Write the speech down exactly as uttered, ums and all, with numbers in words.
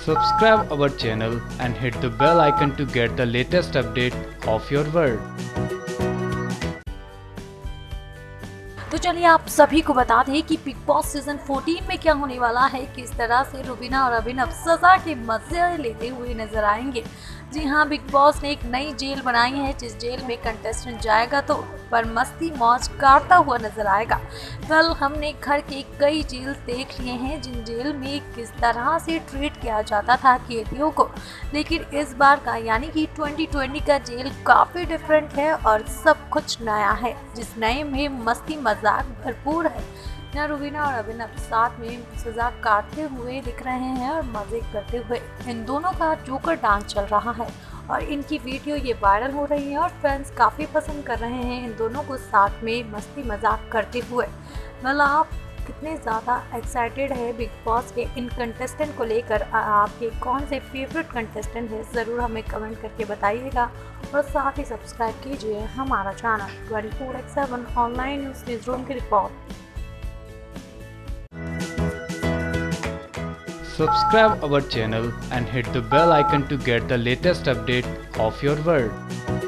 Subscribe our channel and hit the bell icon to get the latest update of your world. तो चलिए आप सभी को बता दें कि बिग बॉस सीजन चौदह में क्या होने वाला है, किस तरह से रुबीना और अभिनव सजा के मजे लेते हुए नजर आएंगे। जी हाँ, बिग बॉस ने एक नई जेल बनाई है जिस जेल में कंटेस्टेंट जाएगा तो पर मस्ती मौज काटता हुआ नजर आएगा। कल हमने घर के कई जेल देख लिए हैं जिन जेल में किस तरह से ट्रीट किया जाता था कैदियों को, लेकिन इस बार का यानी कि ट्वेंटी ट्वेंटी का जेल काफ़ी डिफरेंट है और सब कुछ नया है, जिस नए में मस्ती मजाक भरपूर है। यहाँ रुबीना और अभिनव साथ में सजा काटते हुए दिख रहे हैं और मजे करते हुए। इन दोनों का जोकर डांस चल रहा है और इनकी वीडियो ये वायरल हो रही है और फैंस काफ़ी पसंद कर रहे हैं इन दोनों को साथ में मस्ती मजाक करते हुए। मतलब आप कितने ज़्यादा एक्साइटेड है बिग बॉस के इन कंटेस्टेंट को लेकर? आपके कौन से फेवरेट कंटेस्टेंट है ज़रूर हमें कमेंट करके बताइएगा और साथ ही सब्सक्राइब कीजिए हमारा channel twenty four x seven online news newsroom की report. Subscribe our channel and hit the bell icon to get the latest update of your world.